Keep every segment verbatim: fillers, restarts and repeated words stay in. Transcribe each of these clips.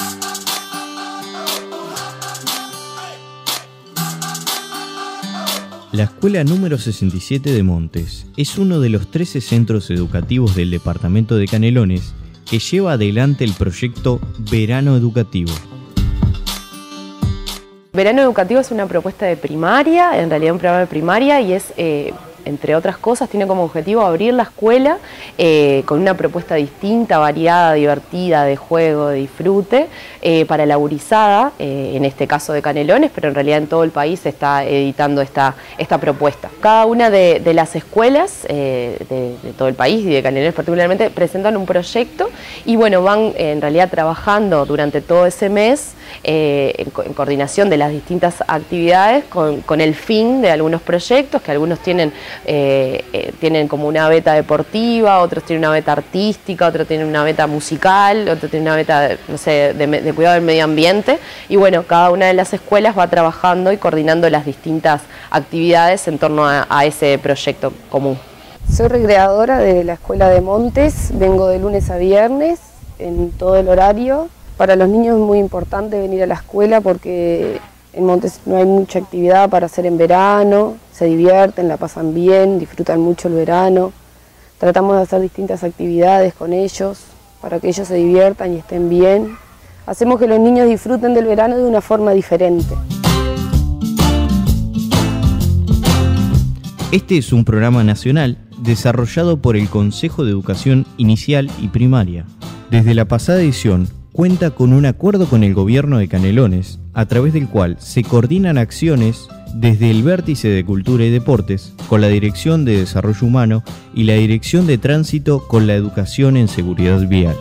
La escuela número sesenta y siete de Montes es uno de los trece centros educativos del departamento de Canelones que lleva adelante el proyecto Verano Educativo. Verano Educativo es una propuesta de primaria, en realidad un programa de primaria, y es, eh, entre otras cosas, tiene como objetivo abrir la escuela eh, con una propuesta distinta, variada, divertida, de juego, de disfrute, eh, para la gurizada, eh, en este caso de Canelones, pero en realidad en todo el país se está editando esta, esta propuesta. Cada una de, de las escuelas eh, de, de todo el país y de Canelones particularmente presentan un proyecto y bueno, van eh, en realidad trabajando durante todo ese mes Eh, en, co en coordinación de las distintas actividades con, con el fin de algunos proyectos, que algunos tienen, eh, eh, tienen como una beta deportiva, otros tienen una beta artística, otros tienen una beta musical, otros tienen una beta, de, no sé, de, de cuidado del medio ambiente, y bueno, cada una de las escuelas va trabajando y coordinando las distintas actividades en torno a, a ese proyecto común. Soy recreadora de la Escuela de Montes, vengo de lunes a viernes en todo el horario. Para los niños es muy importante venir a la escuela porque en Montes no hay mucha actividad para hacer en verano, se divierten, la pasan bien, disfrutan mucho el verano. Tratamos de hacer distintas actividades con ellos para que ellos se diviertan y estén bien. Hacemos que los niños disfruten del verano de una forma diferente. Este es un programa nacional desarrollado por el Consejo de Educación Inicial y Primaria. Desde la pasada edición, cuenta con un acuerdo con el gobierno de Canelones, a través del cual se coordinan acciones desde el Vértice de Cultura y Deportes, con la Dirección de Desarrollo Humano y la Dirección de Tránsito con la Educación en Seguridad Vial.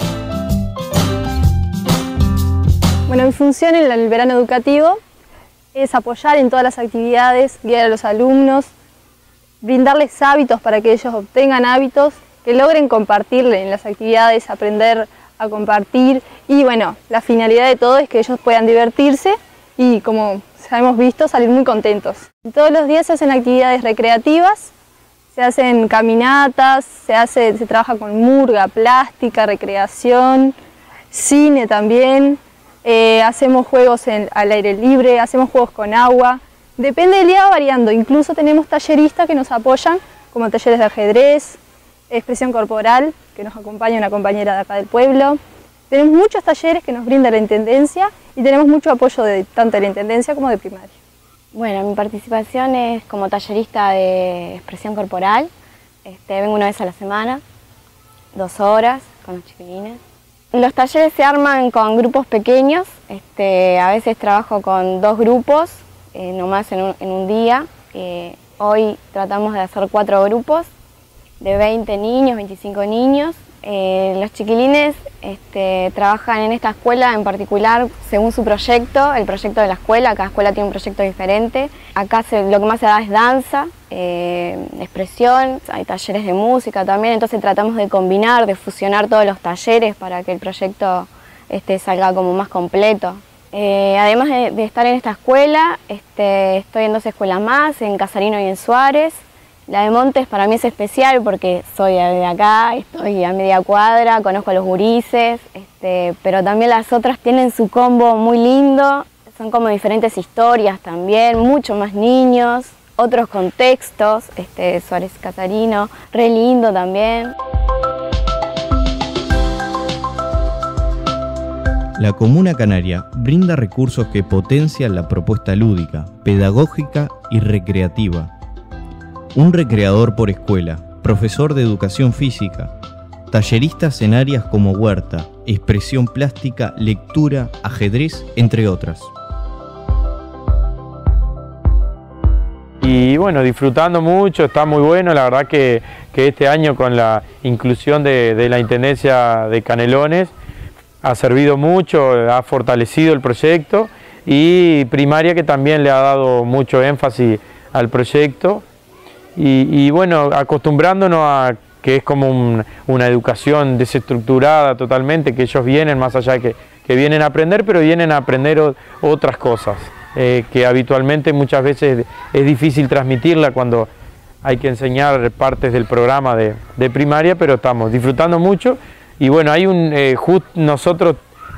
Bueno, mi función en el verano educativo es apoyar en todas las actividades, guiar a los alumnos, brindarles hábitos para que ellos obtengan hábitos, que logren compartirle en las actividades, aprender a compartir, y bueno, la finalidad de todo es que ellos puedan divertirse y, como ya hemos visto, salir muy contentos. Todos los días se hacen actividades recreativas, se hacen caminatas, se, hace, se trabaja con murga, plástica, recreación, cine también, eh, hacemos juegos en, al aire libre, hacemos juegos con agua, depende del día variando, incluso tenemos talleristas que nos apoyan, como talleres de ajedrez, expresión corporal, que nos acompaña una compañera de acá del pueblo. Tenemos muchos talleres que nos brinda la Intendencia y tenemos mucho apoyo de tanto de la Intendencia como de primaria. Bueno, mi participación es como tallerista de expresión corporal. Este, vengo una vez a la semana, dos horas con los chiquilines. Los talleres se arman con grupos pequeños, este, a veces trabajo con dos grupos, eh, nomás en un, en un día. Eh, hoy tratamos de hacer cuatro grupos, de veinte niños, veinticinco niños. Eh, los chiquilines este, trabajan en esta escuela en particular según su proyecto, el proyecto de la escuela. Cada escuela tiene un proyecto diferente. Acá se, lo que más se da es danza, eh, expresión, hay talleres de música también, entonces tratamos de combinar, de fusionar todos los talleres para que el proyecto este, salga como más completo. Eh, además de, de estar en esta escuela, este, estoy en dos escuelas más, en Casarino y en Suárez. La de Montes para mí es especial porque soy de acá, estoy a media cuadra, conozco a los gurises, este, pero también las otras tienen su combo muy lindo, son como diferentes historias también, mucho más niños, otros contextos, este, Suárez Casarino, re lindo también. La Comuna Canaria brinda recursos que potencian la propuesta lúdica, pedagógica y recreativa. Un recreador por escuela, profesor de educación física, talleristas en áreas como huerta, expresión plástica, lectura, ajedrez, entre otras. Y bueno, disfrutando mucho, está muy bueno, la verdad que, que este año con la inclusión de, de la Intendencia de Canelones ha servido mucho, ha fortalecido el proyecto, y primaria que también le ha dado mucho énfasis al proyecto. Y, y bueno, acostumbrándonos a que es como un, una educación desestructurada totalmente, que ellos vienen más allá de que, que vienen a aprender, pero vienen a aprender o, otras cosas, eh, que habitualmente muchas veces es difícil transmitirla cuando hay que enseñar partes del programa de, de primaria, pero estamos disfrutando mucho. Y bueno, hay un, eh, just, nosotros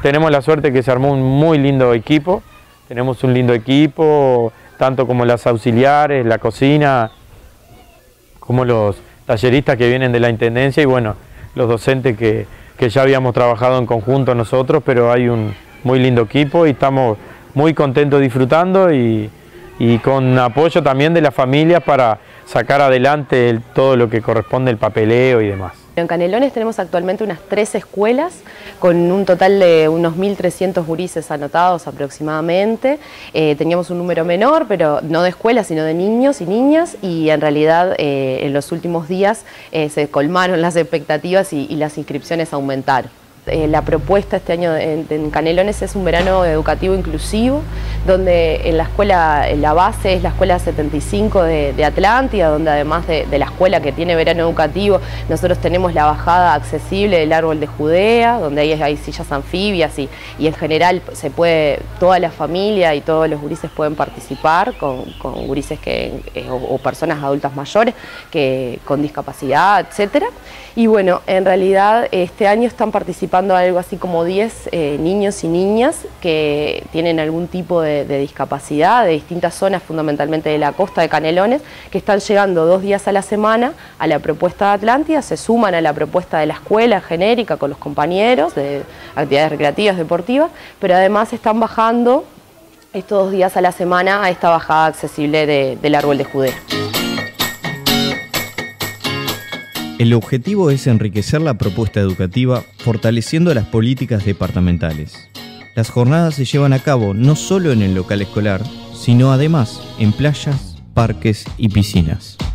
tenemos la suerte que se armó un muy lindo equipo, tenemos un lindo equipo, tanto como las auxiliares, la cocina, como los talleristas que vienen de la Intendencia y bueno, los docentes que, que ya habíamos trabajado en conjunto nosotros, pero hay un muy lindo equipo y estamos muy contentos disfrutando y, y con apoyo también de las familias para sacar adelante el, todo lo que corresponde al papeleo y demás. En Canelones tenemos actualmente unas tres escuelas con un total de unos mil trescientos gurises anotados aproximadamente. Eh, teníamos un número menor, pero no de escuelas, sino de niños y niñas, y en realidad eh, en los últimos días eh, se colmaron las expectativas y, y las inscripciones aumentaron. Eh, la propuesta este año en, en Canelones es un verano educativo inclusivo, donde en la escuela, en la base es la escuela setenta y cinco de, de Atlántida, donde además de, de la escuela que tiene verano educativo, nosotros tenemos la bajada accesible del árbol de Judea, donde hay, hay sillas anfibias y, y en general se puede, toda la familia y todos los gurises pueden participar con, con gurises que, eh, o, o personas adultas mayores que, con discapacidad, etcétera. Y bueno, en realidad este año están participando algo así como diez eh, niños y niñas que tienen algún tipo de, de discapacidad de distintas zonas, fundamentalmente de la costa de Canelones, que están llegando dos días a la semana a la propuesta de Atlántida, se suman a la propuesta de la escuela genérica con los compañeros de actividades recreativas, deportivas, pero además están bajando estos dos días a la semana a esta bajada accesible de, del árbol de Judea. El objetivo es enriquecer la propuesta educativa fortaleciendo las políticas departamentales. Las jornadas se llevan a cabo no solo en el local escolar, sino además en playas, parques y piscinas.